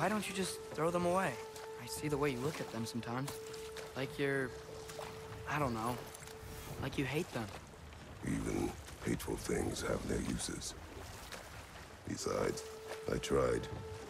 Why don't you just throw them away? I see the way you look at them sometimes. Like you're... I don't know. Like you hate them. Even hateful things have their uses. Besides, I tried.